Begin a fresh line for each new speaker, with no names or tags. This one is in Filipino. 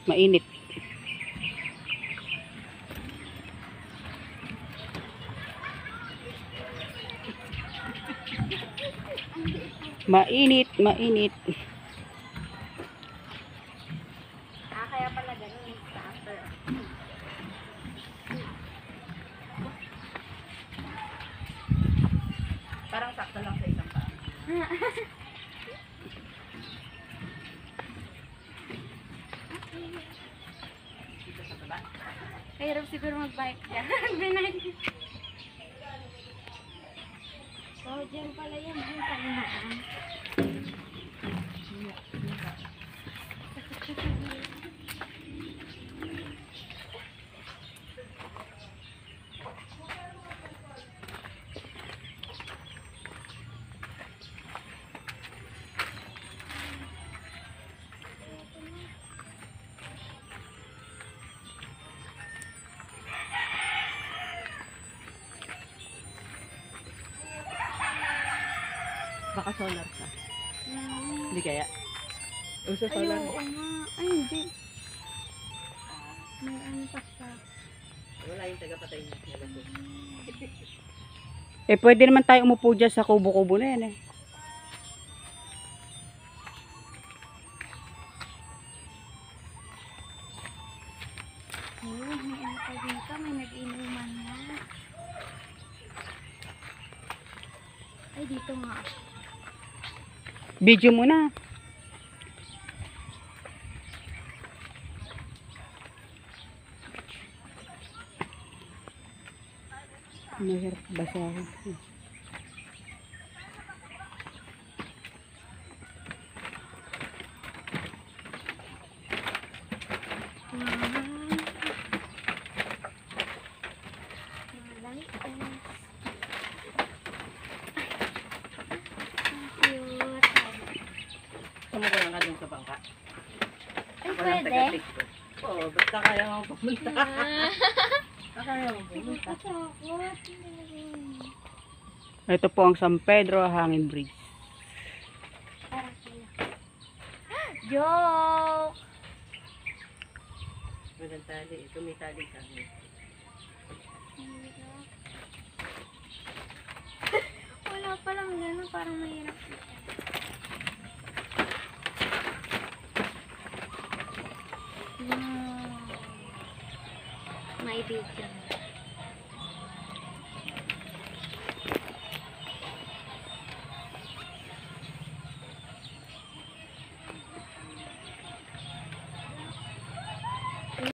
Mainit. Mainit, mainit.
Kaya pala ganun yung starter. Parang sakto lang sa isang paa. Dito sa baba. Kahirap siguro mag-bike dyan. Oh, dyan pala yan. Dyan pala naman.
Baka solar ka. Hindi kaya? Uso
Ay,
solar.
oo nga. Ay, hindi. May ano pa sa...
Wala yung tagapatay niya. Pwede naman tayo umupo dyan sa kubo-kubo na yan eh.
Oh, may ano pa dito. May nag-inuman na. Ay, dito nga.
Video muna. Mahirap basahin. Sumuko lang ka dun sa bangka.
Ay,
Walang
pwede.
taga-picture. Oo, basta kaya mo pumunta. Kaya mo pumunta. Ito po ang San Pedro Hanging Bridge.
Joke!
Walang tali. Ito may tali sa amin.
Wala palang gano'n. Parang mahirap dito. May video.